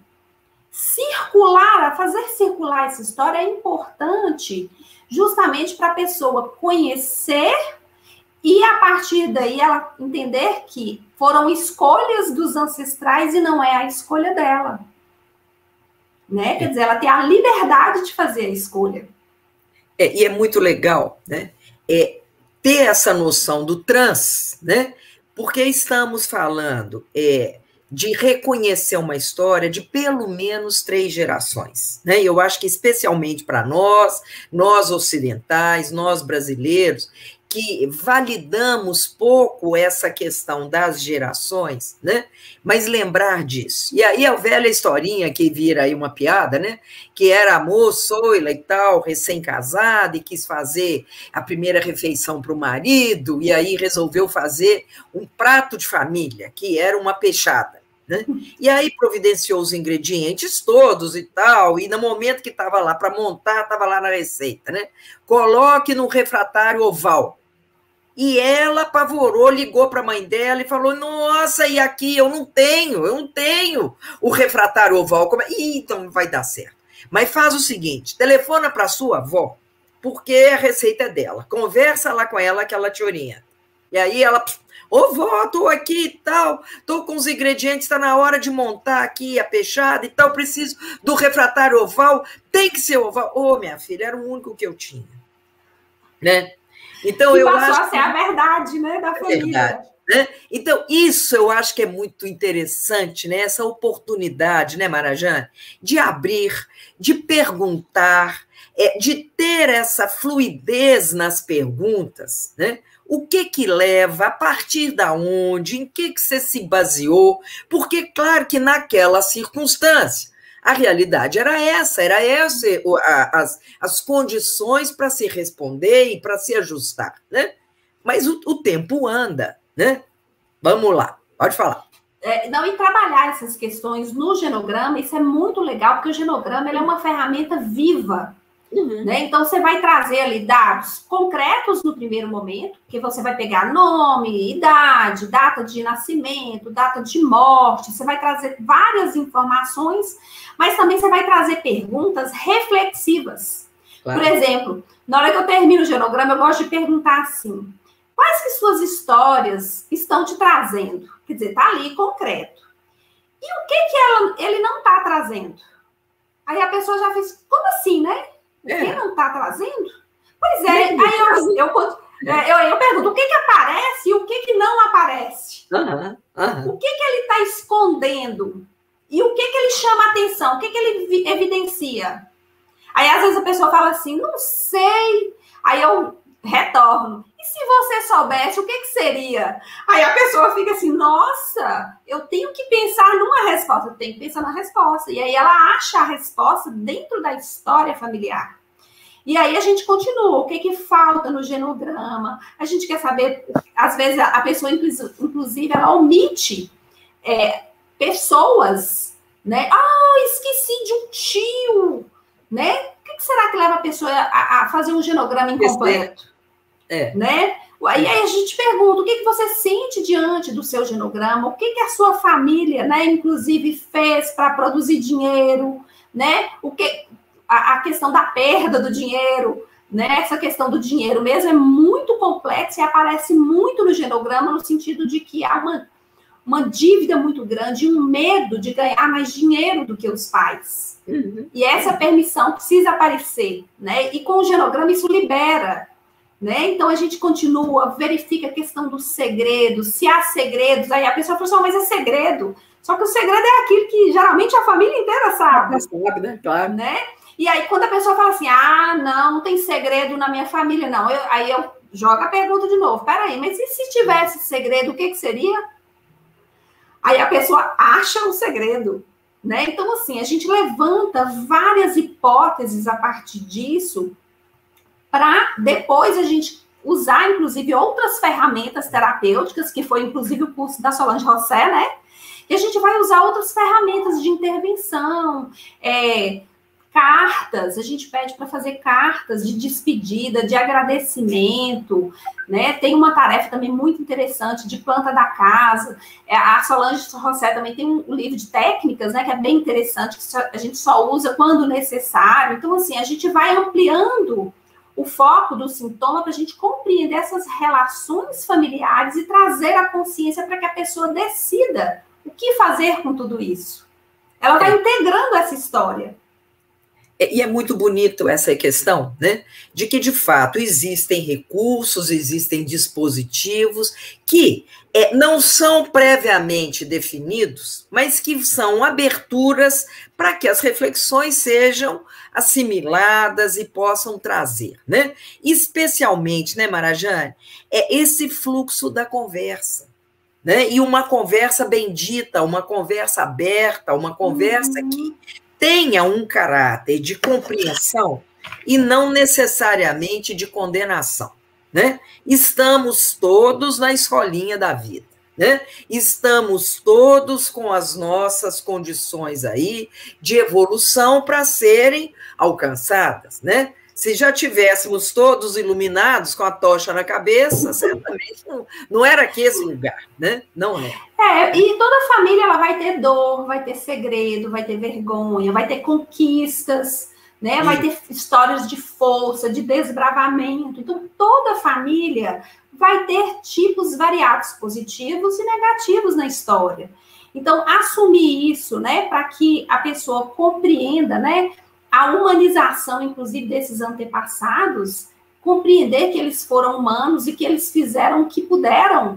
Fazer circular essa história é importante, justamente para a pessoa conhecer e, a partir daí, ela entender que foram escolhas dos ancestrais e não é a escolha dela. Né? Quer dizer, ela tem a liberdade de fazer a escolha. E é muito legal, né? Ter essa noção do trans, né? Porque estamos falando de reconhecer uma história de pelo menos 3 gerações, né? Eu acho que especialmente para nós ocidentais, nós brasileiros, que validamos pouco essa questão das gerações, né? Mas lembrar disso. E aí a velha historinha que vira aí uma piada, né? Que era a moçoila e tal, recém-casada, e quis fazer a primeira refeição para o marido, e aí resolveu fazer um prato de família, que era uma peixada, né? E aí providenciou os ingredientes todos e tal, e no momento que estava lá para montar, estava lá na receita, né? Coloque no refratário oval. E ela apavorou, ligou para a mãe dela e falou: nossa, e aqui eu não tenho o refratário oval. Então não vai dar certo. Mas faz o seguinte: telefona para sua avó, porque a receita é dela. Conversa lá com ela que ela te orienta. E aí ela: ô vó, estou aqui e tal, estou com os ingredientes, está na hora de montar aqui a peixada e tal, preciso do refratário oval, tem que ser oval. Ô, minha filha, era o único que eu tinha, né? Então, eu passou a ser a verdade, né, da família. Verdade. Né? Então, isso eu acho que é muito interessante, né? Essa oportunidade, né, Marajane, de abrir, de perguntar, de ter essa fluidez nas perguntas, né? O que leva, a partir da onde, em que você se baseou, porque, claro que naquela circunstância, a realidade era essa as condições para se responder e para se ajustar, né? Mas o tempo anda, né? Vamos lá, pode falar. Não, e trabalhar essas questões no genograma, isso é muito legal, porque o genograma ele é uma ferramenta viva. Né? Então, você vai trazer ali dados concretos no primeiro momento, que você vai pegar nome, idade, data de nascimento, data de morte, você vai trazer várias informações, mas também você vai trazer perguntas reflexivas. Claro. Por exemplo, na hora que eu termino o genograma, eu gosto de perguntar assim: quais que suas histórias estão te trazendo? Quer dizer, tá ali concreto. E o que ele não está trazendo? Aí a pessoa já fez, como assim, né? Quem não está trazendo? Pois é, aí eu pergunto, o que aparece e o que não aparece? O que ele está escondendo? E o que ele chama atenção? O que ele evidencia? Aí, às vezes, a pessoa fala assim, não sei. Aí eu retorno. E se você soubesse, o que seria? Aí a pessoa fica assim, nossa, eu tenho que pensar numa resposta. Eu tenho que pensar na resposta. E aí ela acha a resposta dentro da história familiar. E aí a gente continua. O que falta no genograma? A gente quer saber, às vezes a pessoa, inclusive, ela omite pessoas, né? Esqueci de um tio, né? O que será que leva a pessoa a fazer um genograma incompleto? Né? Aí a gente pergunta, o que você sente diante do seu genograma? O que a sua família, né, inclusive, fez para produzir dinheiro? Né? A questão da perda do dinheiro, né? Essa questão do dinheiro mesmo é muito complexa e aparece muito no genograma, no sentido de que há uma dívida muito grande, um medo de ganhar mais dinheiro do que os pais. E essa permissão precisa aparecer, né? E com o genograma isso libera, né? Então a gente continua, verifica a questão dos segredos, se há segredos, aí a pessoa fala assim, mas é segredo. Só que o segredo é aquilo que geralmente a família inteira sabe. Sabe, né? Claro. Né? E aí quando a pessoa fala assim, não tem segredo na minha família, não. Aí eu jogo a pergunta de novo, peraí, mas e se tivesse segredo, o que seria? Aí a pessoa acha um segredo, né? Então, assim, a gente levanta várias hipóteses a partir disso para depois a gente usar, inclusive, outras ferramentas terapêuticas, que foi, inclusive, o curso da Solange Rossé, né? E a gente vai usar outras ferramentas de intervenção, cartas, a gente pede para fazer cartas de despedida, de agradecimento, né? Tem uma tarefa também muito interessante de planta da casa. A Solange Rossé também tem um livro de técnicas, né? Que é bem interessante, que a gente só usa quando necessário. Então, assim, a gente vai ampliando o foco do sintoma para a gente compreender essas relações familiares e trazer a consciência para que a pessoa decida o que fazer com tudo isso. Ela vai integrando essa história. E é muito bonito essa questão, né? De que, de fato, existem recursos, existem dispositivos que não são previamente definidos, mas que são aberturas para que as reflexões sejam assimiladas e possam trazer, né? Especialmente, né, Marajane, esse fluxo da conversa, né? E uma conversa bendita, uma conversa aberta, uma conversa que tenha um caráter de compreensão e não necessariamente de condenação, né? Estamos todos na escolinha da vida, né? Estamos todos com as nossas condições aí de evolução para serem alcançadas, né? Se já tivéssemos todos iluminados com a tocha na cabeça, certamente não era aqui esse lugar, né? Não é. E toda família ela vai ter dor, vai ter segredo, vai ter vergonha, vai ter conquistas, né? Vai ter histórias de força, de desbravamento. Então, toda família vai ter tipos variados, positivos e negativos na história. Então, assumir isso, né? Para que a pessoa compreenda, né? A humanização, inclusive, desses antepassados, compreender que eles foram humanos e que eles fizeram o que puderam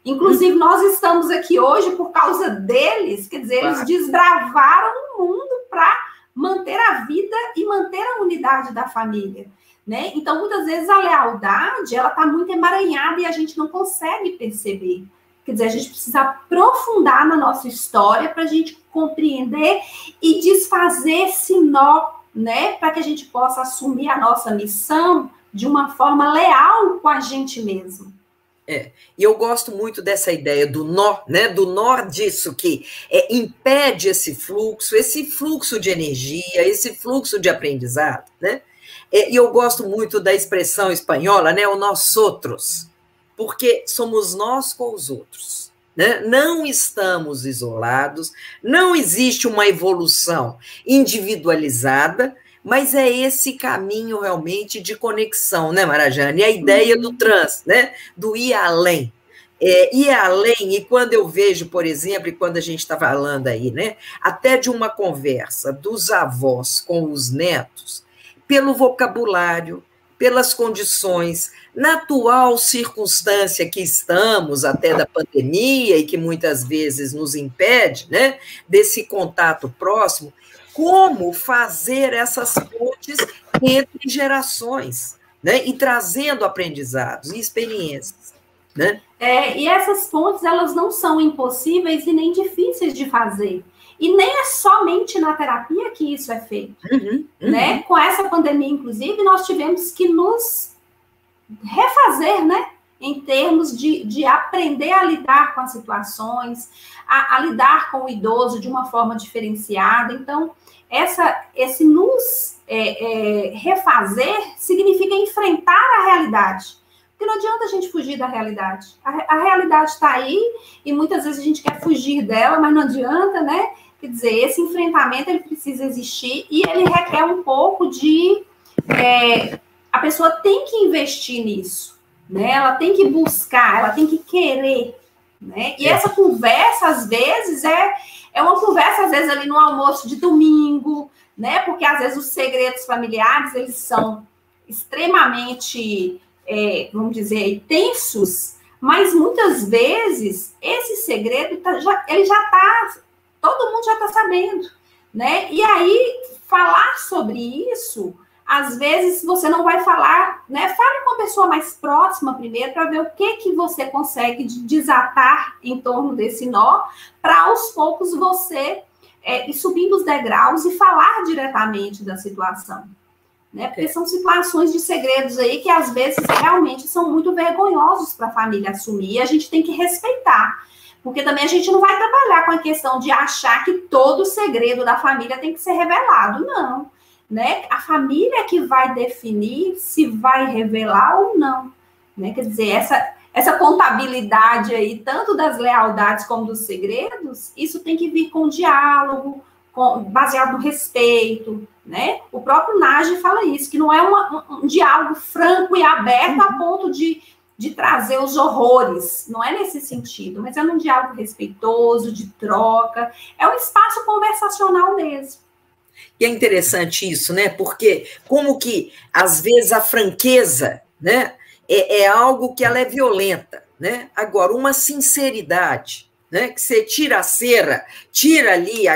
Inclusive, nós estamos aqui hoje por causa deles, quer dizer, eles desbravaram o mundo para manter a vida e manter a unidade da família, né? Então, muitas vezes, a lealdade, ela está muito emaranhada e a gente não consegue perceber. Quer dizer, a gente precisa aprofundar na nossa história para a gente compreender e desfazer esse nó, né? Para que a gente possa assumir a nossa missão de uma forma leal com a gente mesmo. E eu gosto muito dessa ideia do nó, né? Do nó disso que impede esse fluxo de energia, esse fluxo de aprendizado, né? E eu gosto muito da expressão espanhola, né? O nós outros, porque somos nós com os outros, né? Não estamos isolados, não existe uma evolução individualizada, mas é esse caminho realmente de conexão, né, Marajane? E a ideia do trans, né? Do ir além. Ir além, e quando eu vejo, por exemplo, e quando a gente está falando aí, né? Até de uma conversa dos avós com os netos, pelo vocabulário, pelas condições, na atual circunstância que estamos, até da pandemia, e que muitas vezes nos impede, né? Desse contato próximo, como fazer essas pontes entre gerações, né? E trazendo aprendizados e experiências, né? E essas pontes, elas não são impossíveis e nem difíceis de fazer. E nem é somente na terapia que isso é feito. Né? Com essa pandemia, inclusive, nós tivemos que nos refazer, né? Em termos de aprender a lidar com as situações, a lidar com o idoso de uma forma diferenciada. Então, esse nos refazer significa enfrentar a realidade. Porque não adianta a gente fugir da realidade. A realidade está aí e muitas vezes a gente quer fugir dela, mas não adianta, né? Quer dizer, esse enfrentamento ele precisa existir e ele requer um pouco de... a pessoa tem que investir nisso, né? Ela tem que buscar, ela tem que querer, né? E essa conversa, às vezes, é uma conversa, às vezes, ali no almoço de domingo, né? Porque, às vezes, os segredos familiares, eles são extremamente, vamos dizer, tensos, mas, muitas vezes, esse segredo, ele já está... Todo mundo já está sabendo, né? E aí, falar sobre isso... Às vezes, você não vai falar, né? Fale com a pessoa mais próxima primeiro para ver o que você consegue desatar em torno desse nó, para aos poucos você ir subindo os degraus e falar diretamente da situação. Né? Porque são situações de segredos aí que, às vezes, realmente são muito vergonhosos para a família assumir e a gente tem que respeitar. Porque também a gente não vai trabalhar com a questão de achar que todo segredo da família tem que ser revelado, não. Né? A família que vai definir se vai revelar ou não, né? Quer dizer, essa contabilidade aí, tanto das lealdades como dos segredos, isso tem que vir com diálogo, baseado no respeito, né? O próprio Nagy fala isso, que não é um diálogo franco e aberto a ponto de trazer os horrores, não é nesse sentido, mas é um diálogo respeitoso, de troca, é um espaço conversacional mesmo. E é interessante isso, né? Porque como que, às vezes, a franqueza, né, é algo que ela é violenta, né? Agora, uma sinceridade, né, que você tira a cera, tira ali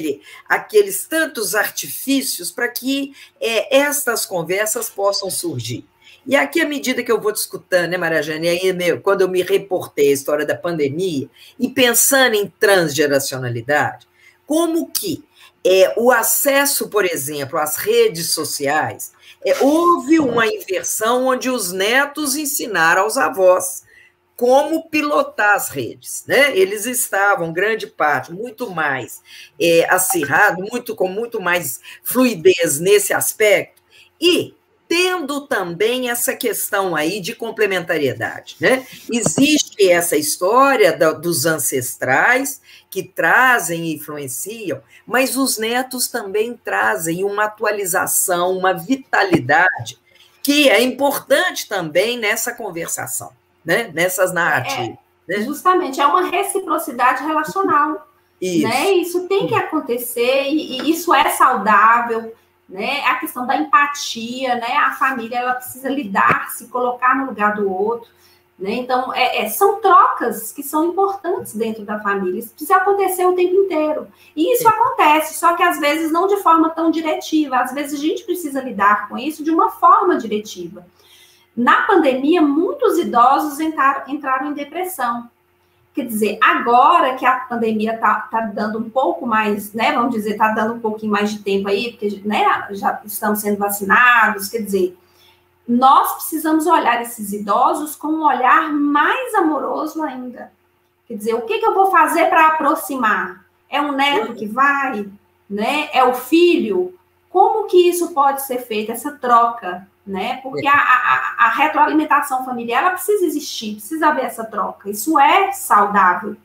aqueles tantos artifícios para que estas conversas possam surgir. E aqui, à medida que eu vou discutindo, né, Marajane, aí, quando eu me reportei a história da pandemia, e pensando em transgeracionalidade, como que o acesso, por exemplo, às redes sociais, houve uma inversão onde os netos ensinaram aos avós como pilotar as redes, né? Eles estavam, grande parte, muito mais acirrado, com muito mais fluidez nesse aspecto, e tendo também essa questão aí de complementariedade, né? Existe essa história dos ancestrais que trazem e influenciam, mas os netos também trazem uma atualização, uma vitalidade que é importante também nessa conversação, né? Nessas narrativas. Né? Justamente, é uma reciprocidade relacional. Isso, né? Isso tem que acontecer e isso é saudável. Né? A questão da empatia, né? A família ela precisa lidar, se colocar no lugar do outro, né? Então, são trocas que são importantes dentro da família. Isso precisa acontecer o tempo inteiro. E isso acontece, só que às vezes não de forma tão diretiva. Às vezes a gente precisa lidar com isso de uma forma diretiva. Na pandemia, muitos idosos entraram em depressão. Quer dizer, agora que a pandemia está dando um pouco mais, né, vamos dizer, está dando um pouquinho mais de tempo aí, porque, né, já estamos sendo vacinados, quer dizer, nós precisamos olhar esses idosos com um olhar mais amoroso ainda. Quer dizer, o que eu vou fazer para aproximar? É um neto que vai, né? É o filho? Como que isso pode ser feito, essa troca, né? Porque a retroalimentação familiar, ela precisa existir, precisa haver essa troca. Isso é saudável.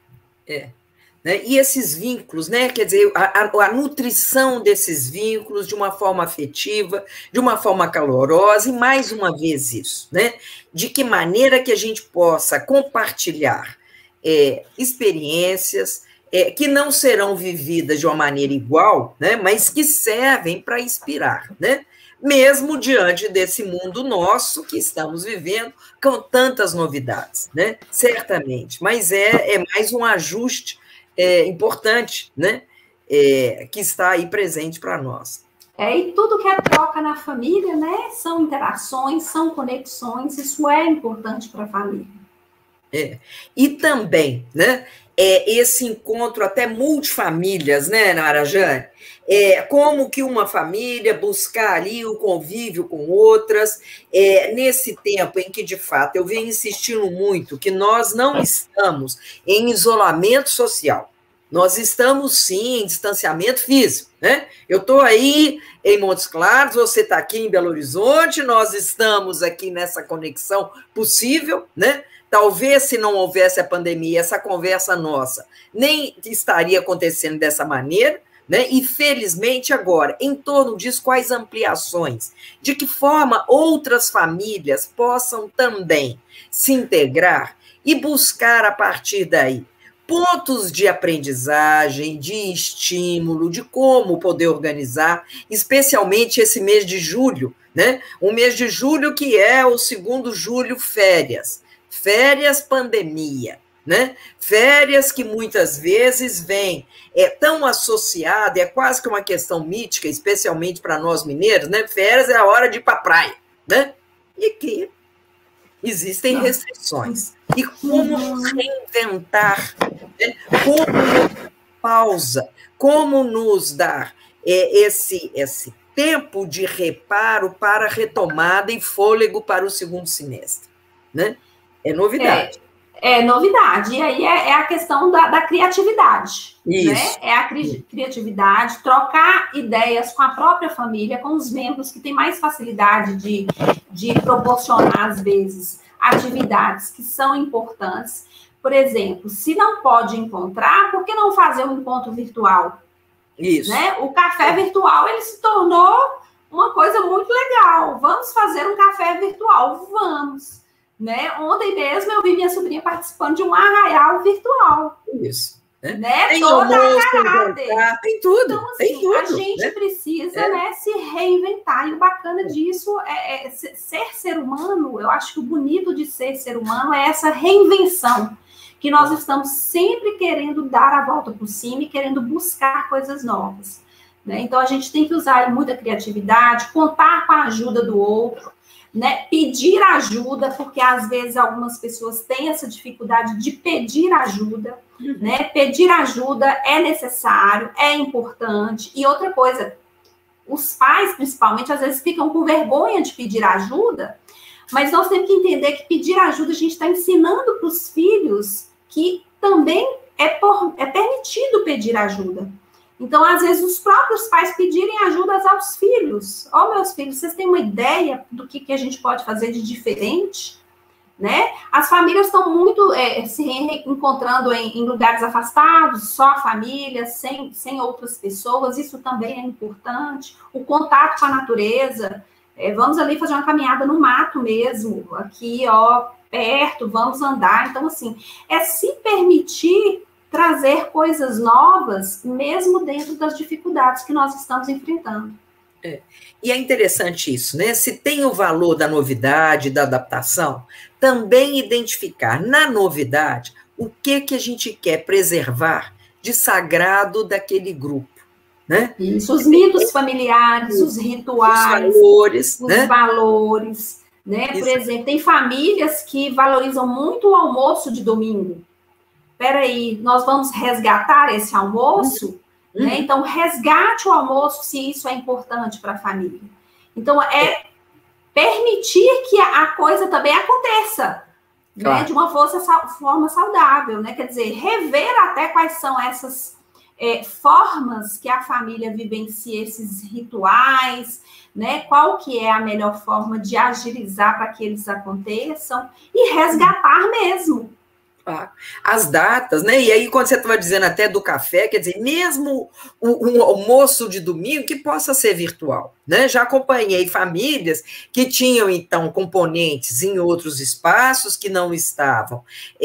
Né? E esses vínculos, né? Quer dizer, a nutrição desses vínculos de uma forma afetiva, de uma forma calorosa, e mais uma vez isso, né? De que maneira que a gente possa compartilhar experiências que não serão vividas de uma maneira igual, né? Mas que servem para inspirar, né? Mesmo diante desse mundo nosso que estamos vivendo, com tantas novidades, né? Certamente, mas é mais um ajuste importante, né? Que está aí presente para nós. E tudo que é troca na família, né? São interações, são conexões, isso é importante para a família. E também, né? Esse encontro até multifamílias, né, Nara Jane? Como que uma família buscar ali o convívio com outras, nesse tempo em que, de fato, eu venho insistindo muito que nós não estamos em isolamento social, nós estamos, sim, em distanciamento físico, né? Eu estou aí em Montes Claros, você está aqui em Belo Horizonte, nós estamos aqui nessa conexão possível, né? Talvez, se não houvesse a pandemia, essa conversa nossa nem estaria acontecendo dessa maneira, né? E, felizmente, agora, em torno disso, quais ampliações? De que forma outras famílias possam também se integrar e buscar, a partir daí, pontos de aprendizagem, de estímulo, de como poder organizar, especialmente esse mês de julho, né? O mês de julho que é o segundo julho, férias pandemia, né? Férias que muitas vezes vêm tão associada, é quase que uma questão mítica, especialmente para nós mineiros, né? Férias é a hora de ir para a praia, né? E que existem restrições. E como nos reinventar, né? Como pausa, como nos dar esse tempo de reparo para retomada e fôlego para o segundo semestre, né? É novidade. É novidade. E aí é a questão da criatividade. Isso. Né? É a criatividade, trocar ideias com a própria família, com os membros que têm mais facilidade de proporcionar, às vezes, atividades que são importantes. Por exemplo, se não pode encontrar, por que não fazer um encontro virtual? Isso. Né? O café virtual, ele se tornou uma coisa muito legal. Vamos fazer um café virtual? Vamos. Né? Ontem mesmo eu vi minha sobrinha participando de um arraial virtual. Isso. Né? Tem toda almoço, a caráter. Tem tudo. Então, assim, tem tudo, a gente precisa né, se reinventar. E o bacana disso é ser humano. Eu acho que o bonito de ser humano é essa reinvenção. Que nós estamos sempre querendo dar a volta por cima e querendo buscar coisas novas. Né? Então, a gente tem que usar muita criatividade, contar com a ajuda do outro. Né, pedir ajuda, porque às vezes algumas pessoas têm essa dificuldade de pedir ajuda, né? Pedir ajuda é necessário, é importante. E outra coisa, os pais, principalmente, às vezes ficam com vergonha de pedir ajuda, mas nós temos que entender que pedir ajuda a gente está ensinando para os filhos que também é permitido pedir ajuda. Então, às vezes, os próprios pais pedirem ajuda aos filhos. Meus filhos, vocês têm uma ideia do que a gente pode fazer de diferente? Né? As famílias estão muito se encontrando em lugares afastados, só a família, sem outras pessoas. Isso também é importante. O contato com a natureza. Vamos ali fazer uma caminhada no mato mesmo. Aqui, perto, vamos andar. Então, assim, se permitir trazer coisas novas, mesmo dentro das dificuldades que nós estamos enfrentando. É. E é interessante isso, né? Se tem o valor da novidade, da adaptação, também identificar na novidade o que a gente quer preservar de sagrado daquele grupo, né? Isso, os mitos familiares, os rituais, os valores, né? Por exemplo, tem famílias que valorizam muito o almoço de domingo. Peraí, nós vamos resgatar esse almoço? Né? Então, resgate o almoço se isso é importante para a família. Então, permitir que a coisa também aconteça, claro, né? De uma forma saudável, né? Quer dizer, rever até quais são essas formas que a família vivencia esses rituais, né? Qual que é a melhor forma de agilizar para que eles aconteçam e resgatar mesmo. As datas, né? E aí, quando você estava dizendo até do café, quer dizer, mesmo o almoço de domingo que possa ser virtual, né? Já acompanhei famílias que tinham, então, componentes em outros espaços que não estavam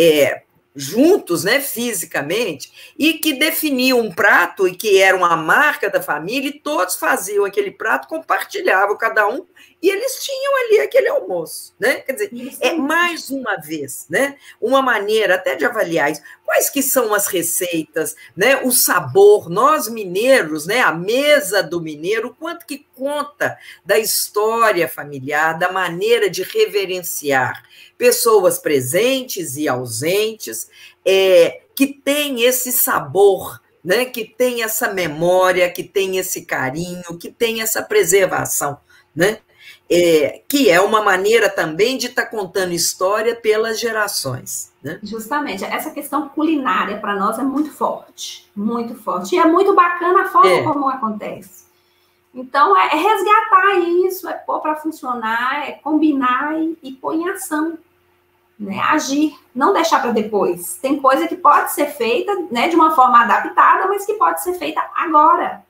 juntos, né, fisicamente, e que definiam um prato e que era uma marca da família, e todos faziam aquele prato, compartilhavam cada um, e eles tinham ali aquele almoço, né? Quer dizer, mais uma vez, né, uma maneira até de avaliar isso. Quais que são as receitas, né, o sabor, nós mineiros, né, a mesa do mineiro, quanto que conta da história familiar, da maneira de reverenciar pessoas presentes e ausentes, que tem esse sabor, né, que tem essa memória, que tem esse carinho, que tem essa preservação, né? Que é uma maneira também de estar contando história pelas gerações. Né? Justamente, essa questão culinária para nós é muito forte, e é muito bacana a forma como acontece. Então, é resgatar isso, é pôr para funcionar, é combinar e pôr em ação, né? Agir, não deixar para depois. Tem coisa que pode ser feita, né, de uma forma adaptada, mas que pode ser feita agora.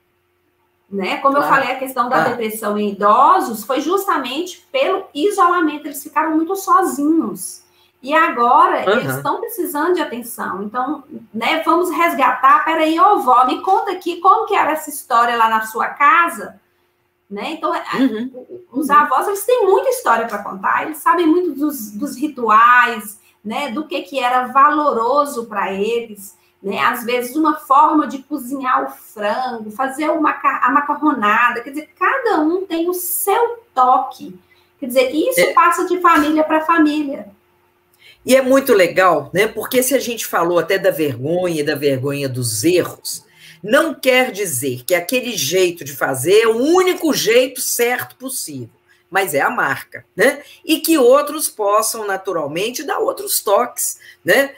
Né? Como eu falei, a questão da depressão em idosos foi justamente pelo isolamento, eles ficaram muito sozinhos. E agora eles estão precisando de atenção. Então, né, vamos resgatar. Peraí, ô vó, me conta aqui como que era essa história lá na sua casa. Né? Então, os avós, eles têm muita história para contar, eles sabem muito dos rituais, né, do que era valoroso para eles. Né? Às vezes, uma forma de cozinhar o frango, fazer a macarronada, quer dizer, cada um tem o seu toque. Quer dizer, isso passa de família para família. E é muito legal, né? Porque se a gente falou até da vergonha dos erros, não quer dizer que aquele jeito de fazer é o único jeito certo possível, mas é a marca, né? E que outros possam, naturalmente, dar outros toques, né?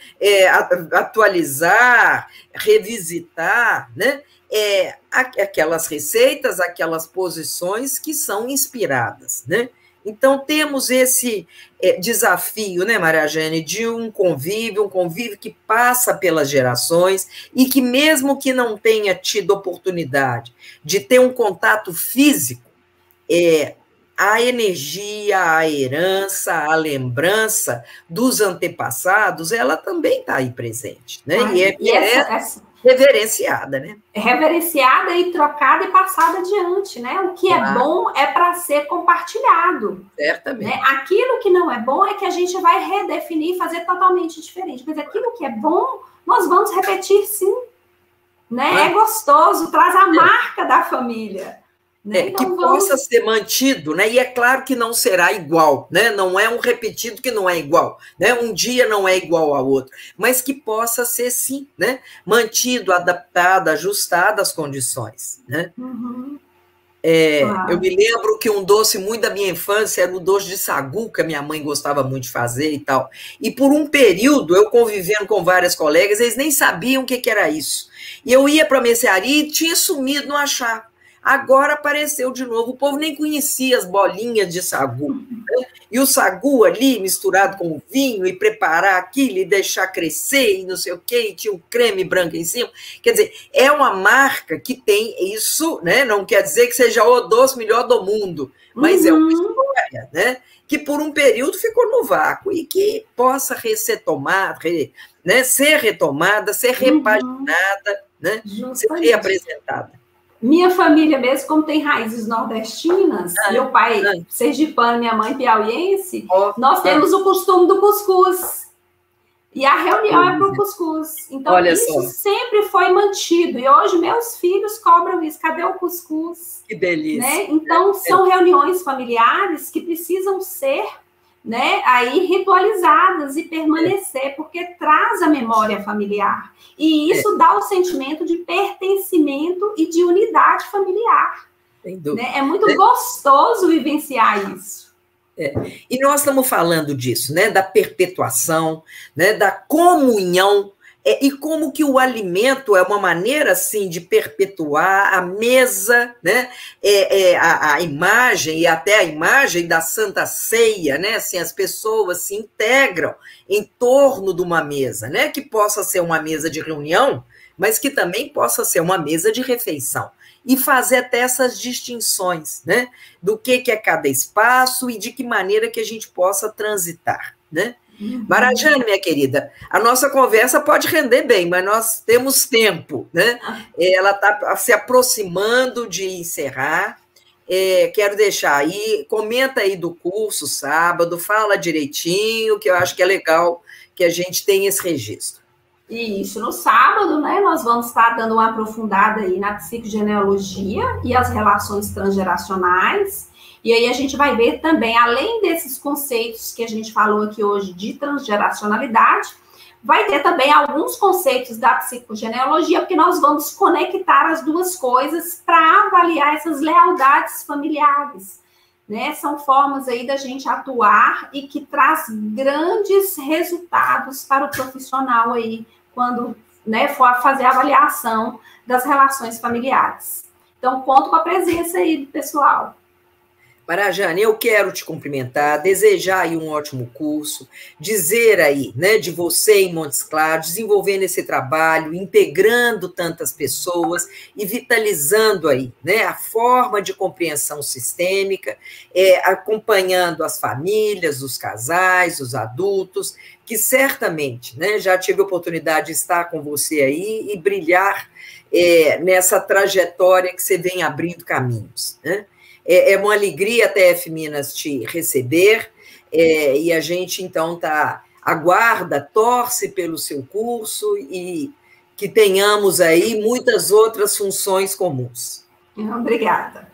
Atualizar, revisitar, né? Aquelas receitas, aquelas posições que são inspiradas, né? Então, temos esse desafio, né, Maria Jane, de um convívio que passa pelas gerações e que, mesmo que não tenha tido oportunidade de ter um contato físico, a energia, a herança, a lembrança dos antepassados, ela também está aí presente, né? Essa reverenciada, né? Reverenciada e trocada e passada adiante, né? O que é bom é para ser compartilhado. Certamente. Né? Aquilo que não é bom é que a gente vai redefinir e fazer totalmente diferente. Mas aquilo que é bom, nós vamos repetir sim. Né? É gostoso, traz a marca da família. Né? Então, que possa ser mantido, né? E é claro que não será igual, né? Não é um repetido que não é igual, né? Um dia não é igual ao outro, mas que possa ser, sim, né? Mantido, adaptado, ajustado às condições, né? Eu me lembro que um doce muito da minha infância era o doce de sagu, que a minha mãe gostava muito de fazer e tal. E por um período, eu convivendo com várias colegas, eles nem sabiam o que era isso. E eu ia para a mercearia e tinha sumido, não achava. Agora apareceu de novo, o povo nem conhecia as bolinhas de sagu. Né? E o sagu ali, misturado com o vinho, e preparar aquilo, e deixar crescer, e não sei o quê, e tinha um creme branco em cima. Quer dizer, é uma marca que tem isso, né? Não quer dizer que seja o doce melhor do mundo, mas é uma história, né? Que por um período ficou no vácuo, e que possa ser tomada, né? Ser retomada, ser repaginada, né? Ser reapresentada. Minha família mesmo, como tem raízes nordestinas, meu pai sergipano, minha mãe piauiense, nós temos o costume do cuscuz. E a reunião é para o cuscuz. Então, olha isso só. Sempre foi mantido. E hoje meus filhos cobram isso. Cadê o cuscuz? Que delícia. Né? Então, são reuniões familiares que precisam ser, né, aí ritualizadas e permanecer, porque traz a memória familiar. E isso dá o sentimento de pertencimento e de unidade familiar. Sem dúvida. Né? É muito gostoso vivenciar isso. E nós estamos falando disso, né, da perpetuação, né, da comunhão, e como que o alimento é uma maneira, assim, de perpetuar a mesa, né, a imagem, e até a imagem da Santa Ceia, né, assim, as pessoas se integram em torno de uma mesa, né, que possa ser uma mesa de reunião, mas que também possa ser uma mesa de refeição. E fazer até essas distinções, né? Do que é cada espaço e de que maneira que a gente possa transitar, né? Marajane, minha querida, a nossa conversa pode render bem, mas nós temos tempo, né? Ela está se aproximando de encerrar. Quero deixar aí, comenta aí do curso sábado, fala direitinho, que eu acho que é legal que a gente tenha esse registro. Isso, no sábado, né, nós vamos estar dando uma aprofundada aí na psicogenealogia e as relações transgeracionais, e aí a gente vai ver também, além desses conceitos que a gente falou aqui hoje de transgeracionalidade, vai ter também alguns conceitos da psicogenealogia, porque nós vamos conectar as duas coisas para avaliar essas lealdades familiares, né? São formas aí da gente atuar e que traz grandes resultados para o profissional aí, quando, né, for fazer a avaliação das relações familiares. Então, conto com a presença aí do pessoal. Marajane, eu quero te cumprimentar, desejar aí um ótimo curso, dizer aí, né, de você em Montes Claros, desenvolvendo esse trabalho, integrando tantas pessoas e vitalizando aí, né, a forma de compreensão sistêmica, acompanhando as famílias, os casais, os adultos, que certamente, né, já tive a oportunidade de estar com você aí e brilhar nessa trajetória que você vem abrindo caminhos, né? É uma alegria a TF Minas te receber, e a gente, então, aguarda, torce pelo seu curso e que tenhamos aí muitas outras funções comuns. Obrigada.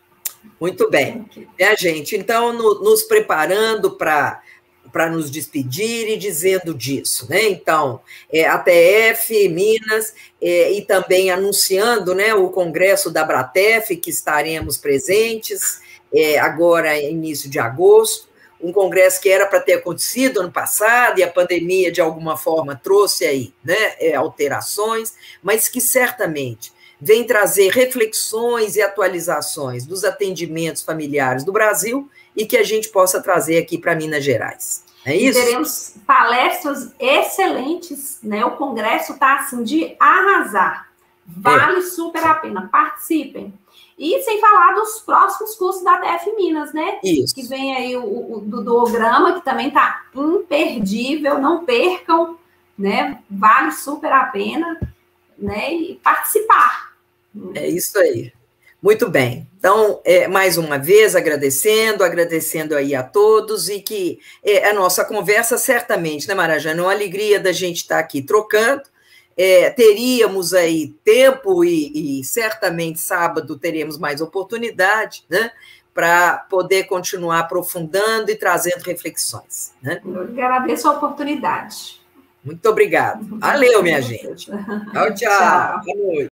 Muito bem. Gente, então, nos preparando para nos despedir e dizendo disso, né? Então, a TF Minas e também anunciando, né, o congresso da Abratef, que estaremos presentes agora, início de agosto, um congresso que era para ter acontecido ano passado e a pandemia, de alguma forma, trouxe aí, né, alterações, mas que certamente vem trazer reflexões e atualizações dos atendimentos familiares do Brasil e que a gente possa trazer aqui para Minas Gerais. É isso? E teremos palestras excelentes, né? O congresso está assim de arrasar. Vale super a pena, participem. E sem falar dos próximos cursos da TF Minas, né? Isso. Que vem aí o do Duograma, que também está imperdível, não percam, né? Vale super a pena, né? E participar. É isso aí. Muito bem. Então, mais uma vez, agradecendo aí a todos, e que a nossa conversa, certamente, né, Marajane, é uma alegria da gente estar aqui trocando. Teríamos aí tempo e certamente sábado teremos mais oportunidade, né, para poder continuar aprofundando e trazendo reflexões. Né? Eu agradeço a oportunidade. Muito obrigada. Valeu, minha gente. Tchau, tchau. Boa noite.